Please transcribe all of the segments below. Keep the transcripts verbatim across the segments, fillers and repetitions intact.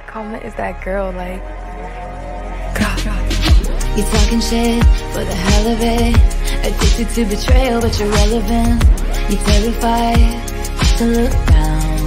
Karma is that girl, like Grah. You talking shit for the hell of it, addicted to betrayal but you're relevant. You're terrified to look down,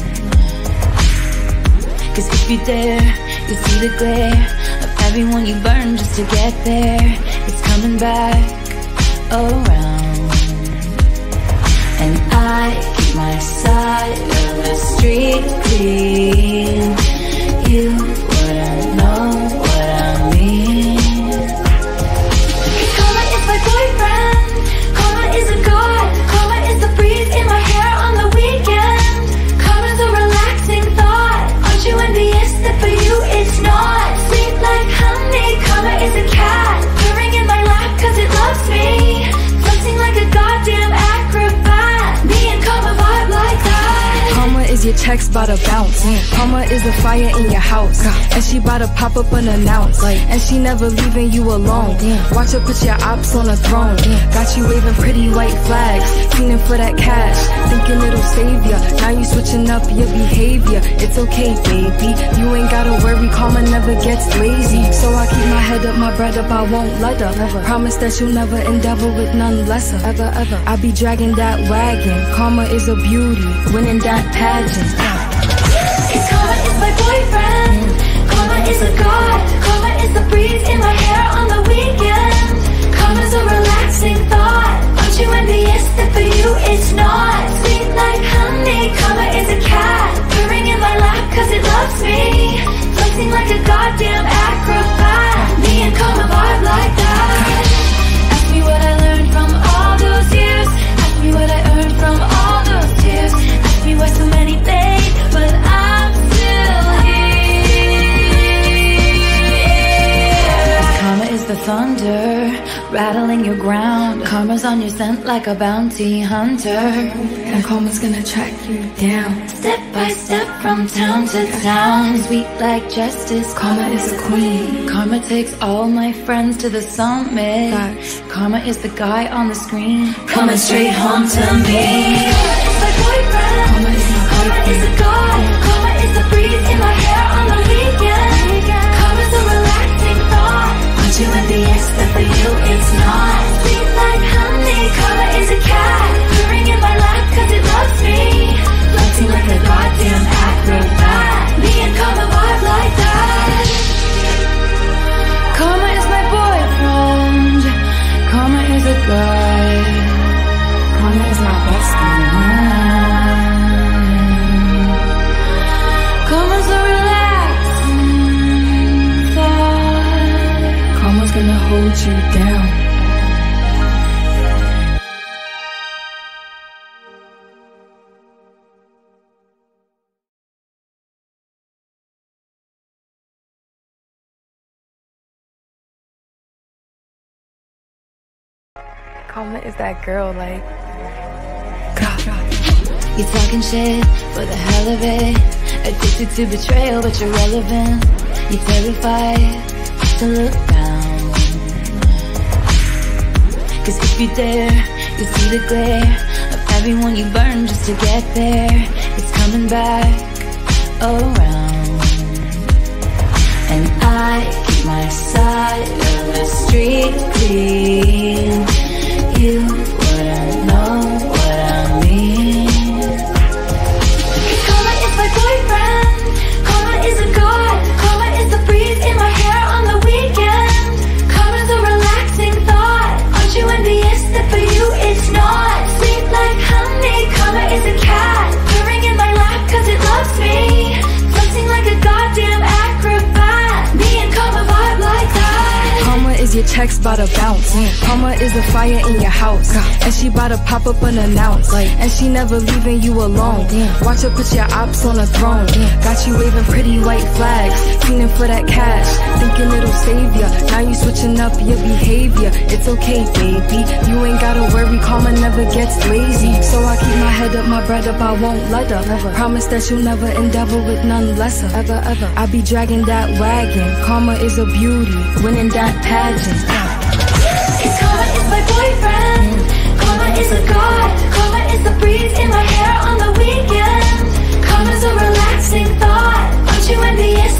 cause if you dare, you see the glare of everyone you burn just to get there. It's coming back around, and I keep my side of the street clean. You wouldn't know what I mean. Karma is my boyfriend, karma is a god, karma is the breeze in my hair on the weekend. Karma's a relaxing thought, aren't you envious that for you it's not? Sweet like honey, karma is a cat, purring in my lap cause it loves me, flexing like a goddamn acrobat. Me and karma vibe like that. Karma is your checks bout to bounce. Karma is a fire in your house, and she bout to pop up unannounced. And she never leaving you alone. Watch her put your ops on a throne. Got you waving pretty white flags, fiending for that cash, thinking it'll save ya. Now you switching up your behavior. It's okay, baby, you ain't gotta worry. Karma never gets lazy, so I keep my head up, my bread up, I won't let her. Never. Promise that you'll never endeavor with none lesser. Ever, ever. I be dragging that wagon. Karma is a beauty, winning that pageant. Cause karma is my boyfriend, karma is a god, karma is the breeze in my hair on the weekend. Karma's a relaxing thought, aren't you envious that for you it's not? Sweet like honey, karma is a cat, purring in my lap cause it loves me, flexing like a goddamn acrobat. Me and karma vibe like that. Ask me what I learned from all those years, ask me what I earned from all those tears, ask me why so many fade, but I'm still here. Karma is the thunder, rattling your ground. Karma's on your scent like a bounty hunter, And karma's gonna track you down, step by step from town to town. Sweet like justice, Karma is a queen. Karma takes all my friends to the summit. Facts. Karma is the guy on the screen, coming straight home to me. My boyfriend, Karma is my karma is a god, karma is the breeze in my hair on the weekend. Karma's a relaxing thought, aren't you envious that for you it's not? Sweet like honey, karma is a cat, purring in my lap cause it loves me, flexing like a goddamn acrobat. Me and karma vibe like that. Karma is my boyfriend, karma is a guy, Karma is my best friend. karma's a relaxing thought. Karma's gonna hold you down. Karma is that girl, like Grah. You talking shit for the hell of it, addicted to betrayal but you're relevant. You're terrified to look down, cause if you dare, you see the glare of everyone you burn just to get there. It's coming back around, and I keep my side of the street clean. You wouldn't know what I mean. Karma is my boyfriend, karma is a god, karma is the breeze in my hair on the weekend. Karma's a relaxing thought, aren't you envious that for you it's not? Sweet like honey, karma is a cat, purring in my lap cause it loves me, flexing like a goddamn acrobat. Me and karma vibe like that. Karma is your checks bout to bounce. Karma is a fire in your house, and she bout to pop up unannounced. And she never leaving you alone. Watch her put your ops on a throne. Got you waving pretty white flags, fiending for that cash, thinking it'll save ya. Now you switching up your behavior. It's okay, baby, you ain't gotta worry. Karma never gets lazy, so I keep my head up, my bread up, I won't let her. Never. Promise that you'll never endeavor with none lesser. Ever, ever. I be dragging that wagon. Karma is a beauty, winning that pageant. Cause karma is my boyfriend, karma is a god, karma is the breeze in my hair on the weekend. Karma's a relaxing thought, aren't you envious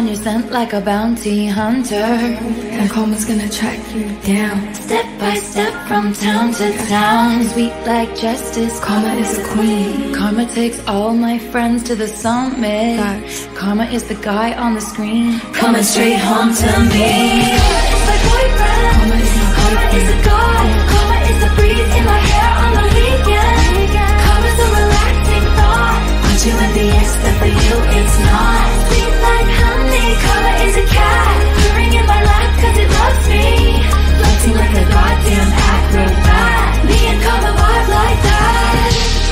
on your scent like a bounty hunter, and karma's gonna track you down. Step by step from town to town, sweet like justice. Karma is a queen. Karma takes all my friends to the summit. Facts. Karma is the guy on the screen, coming straight home to me. My boyfriend. Karma is my Karma is a god. Karma is the breeze in my hair on the weekend. Karma's a relaxing thought. Aren't you envious that for you it's not? Sweet like honey. Karma is a cat, purring in my lap cause it loves me. Floating like a goddamn acrobat. Me and karma vibe like that.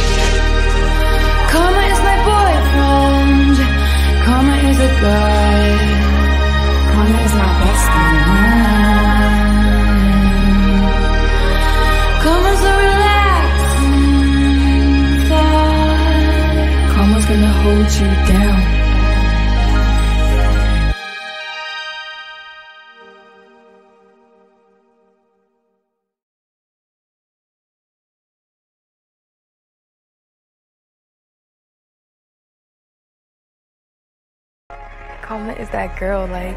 Karma is my boyfriend. Karma is a guy. Karma is my best friend. Karma's a relaxing thought. Karma's gonna hold you down. Karma is that girl, like,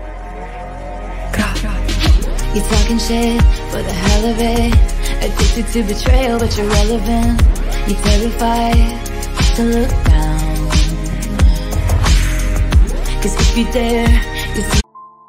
you're talking shit for the hell of it. Addicted to betrayal, but you're relevant. You're terrified to look down. Cause if you dare, you see.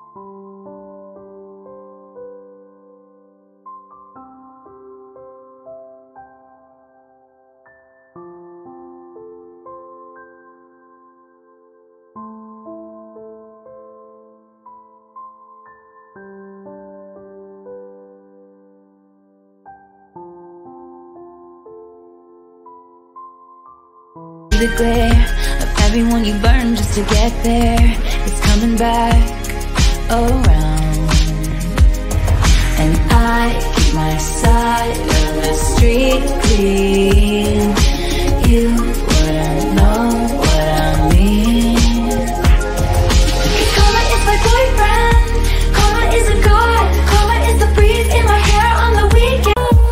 The glare of everyone you burn just to get there. It's coming back around. And I keep my side of the street clean. You wouldn't know what I mean. Karma is my boyfriend. Karma is a god. Karma is the breeze in my hair on the weekend.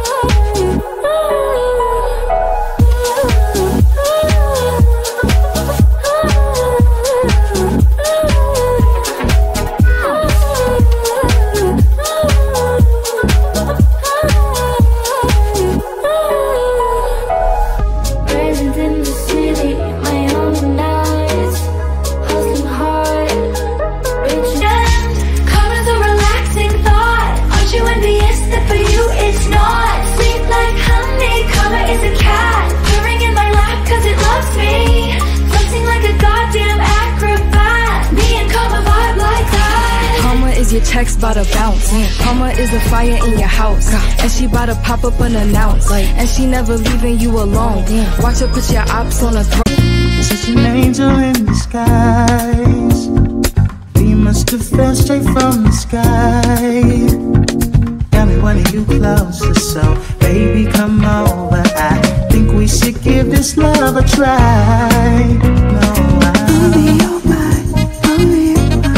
Your text bout to bounce. Karma is a fire in your house, and she bout to pop up unannounced. And she never leaving you alone. Watch her put your ops on her throat. Such an angel in disguise. We must have fell straight from the sky. Got me wanting you closer, so baby come over. I think we should give this love a try. No, I'll be alright. I'll be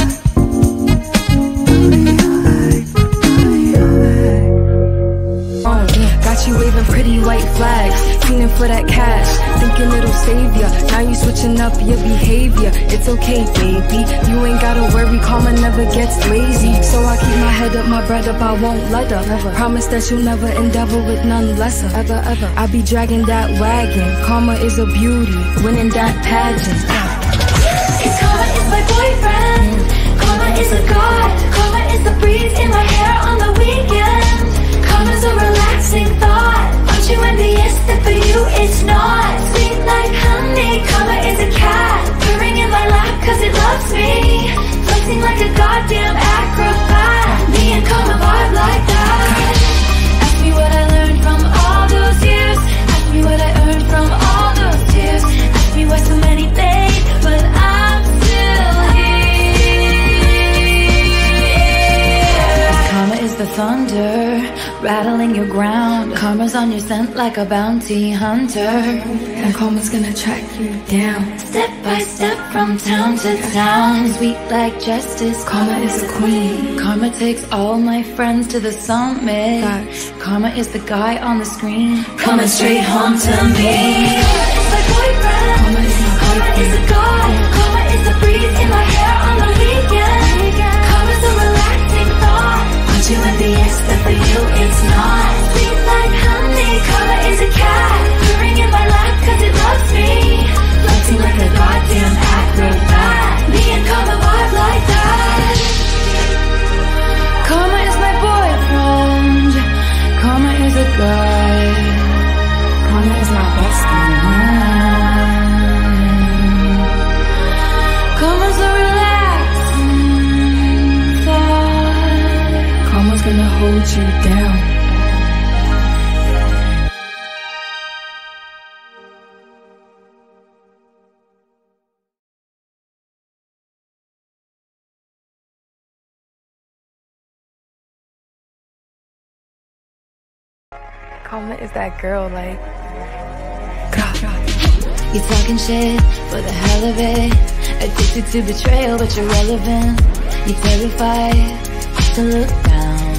you waving pretty white flags, feeling for that cash, thinking it'll save ya. Now you switching up your behavior. It's okay, baby, you ain't gotta worry. Karma never gets lazy, so I keep my head up, my bread up, I won't let her. Never. Promise that you'll never endeavor with none lesser. Ever, ever. I be dragging that wagon. Karma is a beauty, winning that pageant. Cause karma is my boyfriend. Karma is a god. Karma is the breeze in my hair on the weekend. Karma's a relaxing thought. Aren't you envious that for you it's not? Sweet like honey. Karma is a cat, purring in my lap cause it loves me. Flexing like a goddamn acrobat. Me and karma vibe like that. Ask me what I learned from all those years. Ask me what I earned from all those tears. Ask me why so many fade, but I'm still here. Karma is the thunder rattling your ground. Karma's on your scent like a bounty hunter, and karma's gonna track you down. Step by step from town to town, sweet like justice. Karma is a queen. Karma takes all my friends to the summit. Facts. Karma is the guy on the screen, coming straight home to me. It's my boyfriend. Karma is my Karma is a god. Karma is the breeze in my hair on the weekend. hold you down. Karma is that girl, like, you talking shit for the hell of it. Addicted to betrayal, but you're relevant. You terrified to look down.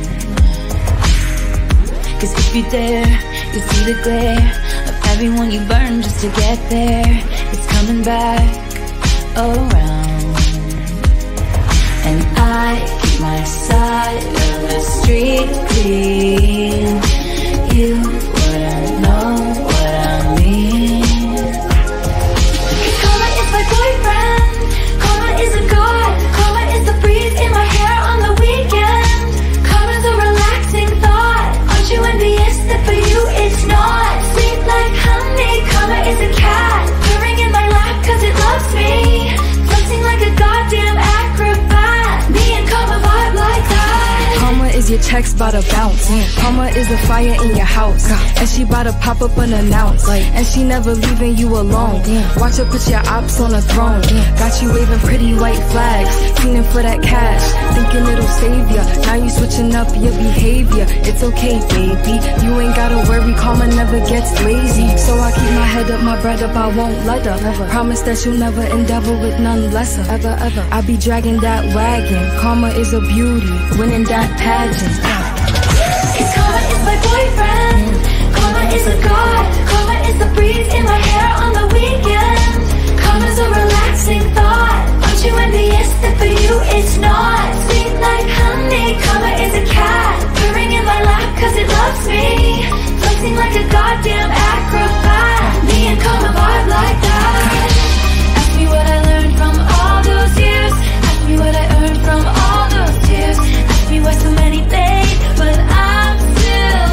Cause if you dare, you see the glare of everyone you burn just to get there. It's coming back around. And I keep my side of the street clean. You wouldn't know what I mean. Cause karma is my boyfriend. Karma is a god. Karma is the breeze in my hair on the weekend. Karma's a relaxing thought. Aren't you envious that for you it's not? Sweet like honey. Karma is a cat purring in my lap cause it loves me. Flexing like a goddamn acrobat. Me and karma vibe like that. Karma is your checks bout to bounce. Karma is a fire in your house, and she bout to pop up unannounced. And she never leaving you alone. Watch her put your ops on a throne. Got you waving pretty white flags, fiending for that cash, thinking it'll save ya. Now you switching up your behavior. It's okay, baby. You ain't gotta worry. Karma never gets lazy. So I keep my head up, my bread up. I won't let her. Never. Promise that you'll never endeavor with none lesser. Ever, ever. I be dragging that wagon. Karma is a beauty, winning that pageant. Cause karma is my boyfriend. Karma is a god. Karma is the breeze in my hair on the weekend. Karma's a relaxing thought. Aren't you envious that for you it's not? Sweet like honey. Karma is a cat purring in my lap cause it loves me. Flexing like a goddamn acrobat. Me and karma vibe like that. Ask me what I learned from all those years. Ask me what I earned from all those tears. Ask me why so many fade, but I'm still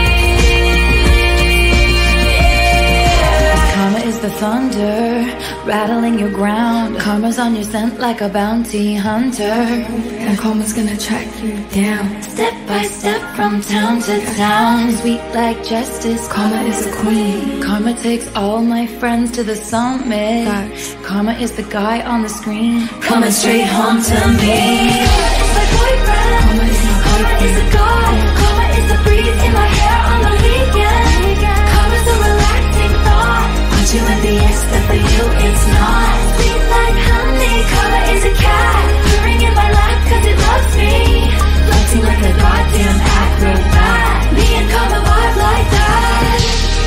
here. Karma is the thunder rattling your ground. Karma's on your scent like a bounty hunter. And karma's gonna track you down. Step by step from town to town. Sweet like justice. Karma is a queen. Karma takes all my friends to the summit. Facts. Karma is the guy on the screen Coming straight home to me. Karma is my boyfriend. Karma is my Karma is a god. Karma is the breeze in my hair on the weekend. Karma's a relaxing thought. Aren't you envious that for you it's not? Sweet like honey. Karma is a cat purring in my lap cause it loves me. Flexing like a goddamn acrobat. Me and karma vibe like that.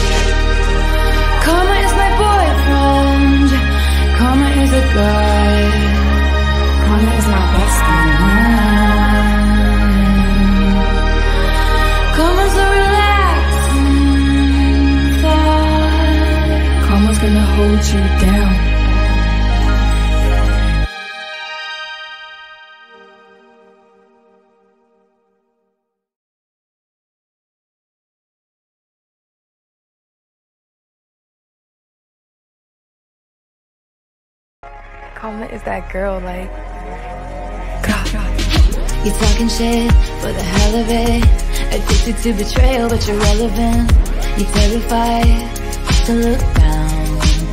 Karma is my boyfriend. Karma is a god. Karma is my best friend. Karma's a relaxing thought. Karma's gonna hold you down. Karma is that girl, like, you talking shit for the hell of it. Addicted to betrayal, but you're relevant. You terrified to look down.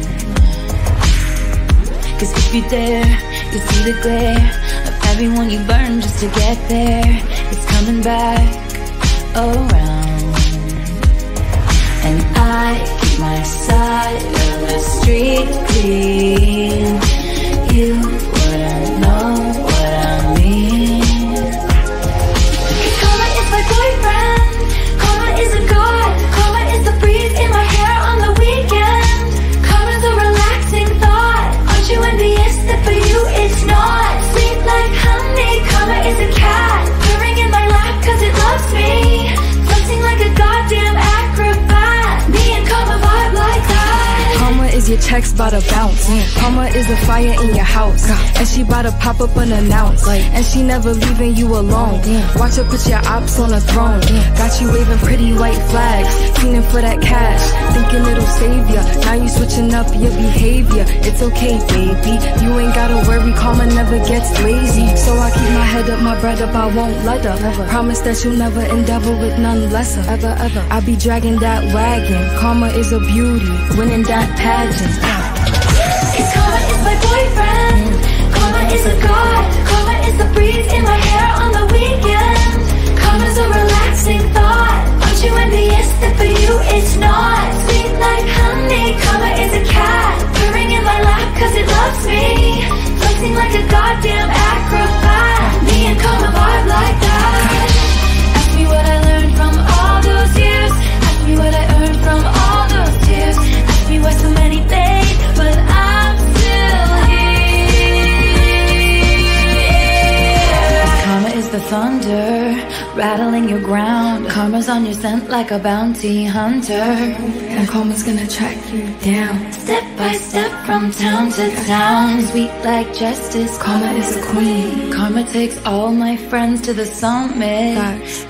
Cause if you dare, you see the glare of everyone you burn just to get there. It's coming back around. And I keep my side of the street clean. You wouldn't know what I mean. Cause karma is my boyfriend. Karma is a god. Karma is the breeze in my hair on the weekend. Karma's a relaxing thought. Aren't you envious that for you it's not? Sweet like honey. Karma is a cat purring in my lap cause it loves me. Flexing like a goddamn acrobat. Me and karma vibe like that. karma is your checks bout to bounce. Karma is a fire in your house, and she bout to pop up unannounced. And she never leaving you alone. Watch her put your ops on a throne. Got you waving pretty white flags, fiending for that cash, thinking it'll save ya. Now you switching up your behavior. It's okay, baby. You ain't gotta worry. Karma never gets lazy. So I I keep my head up, my bread up, I won't let up. Never. Promise that you'll never endeavor with none lesser. Ever, ever. I be dragging that wagon. Karma is a beauty, winning that pageant. Cause karma is my boyfriend. Karma is a god. Karma is the breeze in my hair on the weekend. Karma's a relaxing thought. Aren't you envious that for you it's not? Sweet like honey. Karma is a cat purring in my lap cause it loves me. Flexing like a goddamn acrobat. Me and karma vibe like that. Ask me what I learned from all those years. Ask me what I earned from all those tears. Ask me why so many fade, but I'm still here. Karma is the thunder rattling your ground. Karma's on your scent like a bounty hunter, and karma's gonna track you down. Step by step from town to town. Sweet like justice. Karma is a queen. Karma takes all my friends to the summit. Facts.